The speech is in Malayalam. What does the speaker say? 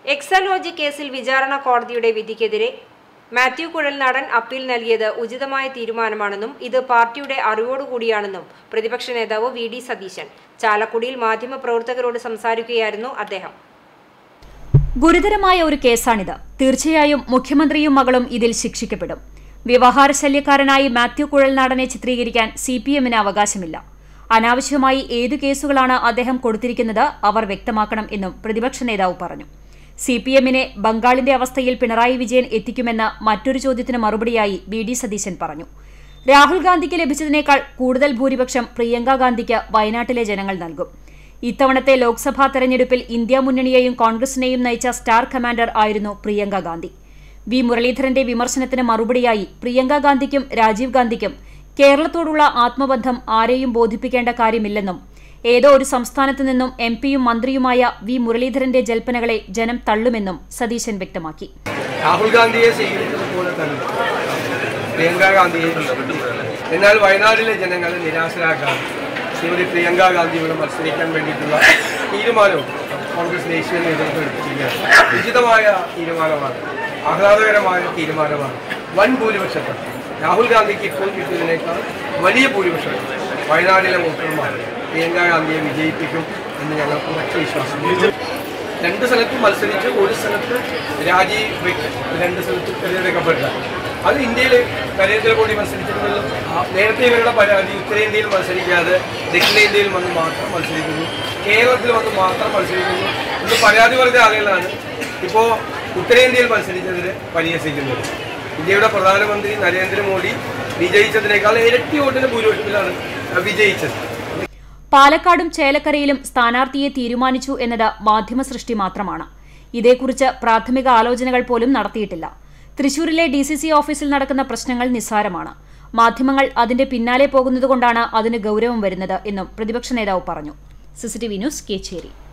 എക്സലോജി കേസിൽ വിചാരണ കോടതിയുടെ വിധിക്കെതിരെ മാത്യു കുഴൽനാടൻ അപ്പീൽ നൽകിയത് ഉചിതമായ തീരുമാനമാണെന്നും ഇത് പാർട്ടിയുടെ അറിവോടുകൂടിയാണെന്നും പ്രതിപക്ഷ നേതാവ് വി.ഡി. സതീശൻ ചാലക്കുടിയിൽ മാധ്യമപ്രവർത്തകരോട് സംസാരിക്കുകയായിരുന്നു അദ്ദേഹം. ഗുരുതരമായ ഒരു കേസാണിത്. തീർച്ചയായും മുഖ്യമന്ത്രിയും മകളും ഇതിൽ ശിക്ഷിക്കപ്പെടും. വ്യവഹാരശല്യക്കാരനായി മാത്യു കുഴൽനാടനെ ചിത്രീകരിക്കാൻ CPM-ന് അവകാശമില്ല. അനാവശ്യമായി ഏതു കേസുകളാണ് അദ്ദേഹം കൊടുത്തിരിക്കുന്നത് അവർ വ്യക്തമാക്കണം എന്നും പ്രതിപക്ഷ നേതാവ് പറഞ്ഞു. CPM-നെ ബംഗാളിന്റെ അവസ്ഥയിൽ പിണറായി വിജയൻ എത്തിക്കുമെന്ന് മറ്റൊരു ചോദ്യത്തിന് മറുപടിയായി വി.ഡി. സതീശൻ പറഞ്ഞു. രാഹുൽ ഗാന്ധിക്ക് ലഭിച്ചതിനേക്കാൾ കൂടുതൽ ഭൂരിപക്ഷം പ്രിയങ്ക ഗാന്ധിക്ക് വയനാട്ടിലെ ജനങ്ങൾ നൽകും. ഇത്തവണത്തെ ലോക്സഭാ തെരഞ്ഞെടുപ്പിൽ ഇന്ത്യ മുന്നണിയെയും കോൺഗ്രസിനെയും നയിച്ച സ്റ്റാർ കമാൻഡർ ആയിരുന്നു പ്രിയങ്ക ഗാന്ധി. വി. മുരളീധരന്റെ വിമർശനത്തിന് മറുപടിയായി പ്രിയങ്ക ഗാന്ധിക്കും രാജീവ് ഗാന്ധിക്കും കേരളത്തോടുള്ള ആത്മബന്ധം ആരെയും ബോധിപ്പിക്കേണ്ട കാര്യമില്ലെന്നും ഏതോ ഒരു സംസ്ഥാനത്തു നിന്നും MP-യും മന്ത്രിയുമായ വി. മുരളീധരന്റെ ജൽപ്പനകളെ ജനം തള്ളുമെന്നും സതീശൻ വ്യക്തമാക്കി. രാഹുൽ ഗാന്ധിയെ സ്വീകരിച്ചതുപോലെ തന്നെ പ്രിയങ്ക ഗാന്ധിയെ, എന്നാൽ വയനാട്ടിലെ ജനങ്ങളെ നിരാശരാക്കാൻ ശ്രീമതി പ്രിയങ്ക ഗാന്ധിയോട് മത്സരിക്കാൻ വേണ്ടിയിട്ടുള്ള തീരുമാനവും കോൺഗ്രസ് ദേശീയ നേതൃത്വം എടുത്തിരിക്കുകയാണ്. ഉചിതമായ തീരുമാനമാണ്, ആഹ്ലാദകരമായ തീരുമാനമാണ്. വൻ ഭൂരിപക്ഷത്തിൽ രാഹുൽ ഗാന്ധിക്ക് ഇപ്പോൾ കിട്ടിയതിനേക്കാൾ വലിയ ഭൂരിപക്ഷം വയനാട്ടിലെ വോട്ടർമാർ പ്രിയങ്ക ഗാന്ധിയെ വിജയിപ്പിക്കും എന്ന് ഞങ്ങൾക്ക് ഉറച്ച വിശ്വാസമുണ്ട്. 2 സ്ഥലത്തും മത്സരിച്ച് ഒരു സ്ഥലത്ത് രാജീവ് 2 സ്ഥലത്ത് തിരഞ്ഞെടുക്കപ്പെട്ട അത് ഇന്ത്യയിൽ നരേന്ദ്രമോദി മത്സരിച്ചിട്ടുള്ളൂ. നേരത്തെ ഇവരുടെ പരാതി ഉത്തരേന്ത്യയിൽ മത്സരിക്കാതെ ദക്ഷിണേന്ത്യയിൽ വന്ന് മാത്രം മത്സരിക്കുന്നു, കേരളത്തിൽ വന്ന് മാത്രം മത്സരിക്കുന്നു എന്ന് പരാതി പറഞ്ഞ ആളുകളാണ് ഇപ്പോൾ ഉത്തരേന്ത്യയിൽ മത്സരിച്ചതിന് പരിഹസിക്കുന്നത്. ഇന്ത്യയുടെ പ്രധാനമന്ത്രി നരേന്ദ്രമോദി വിജയിച്ചതിനേക്കാൾ ഇരട്ടി വോട്ടിന് ഭൂരിപക്ഷത്തിലാണ് വിജയിച്ചത്. പാലക്കാടും ചേലക്കരയിലും സ്ഥാനാർത്ഥിയെ തീരുമാനിച്ചു എന്നത് മാധ്യമ സൃഷ്ടി മാത്രമാണ്. ഇതേക്കുറിച്ച് പ്രാഥമിക ആലോചനകൾ പോലും നടത്തിയിട്ടില്ല. തൃശൂരിലെ DCC ഓഫീസിൽ നടക്കുന്ന പ്രശ്നങ്ങൾ നിസ്സാരമാണ്. മാധ്യമങ്ങൾ അതിന്റെ പിന്നാലെ പോകുന്നതുകൊണ്ടാണ് അതിന് ഗൌരവം വരുന്നത് എന്നും പ്രതിപക്ഷ നേതാവ് പറഞ്ഞു. CCTV news, Kecheri.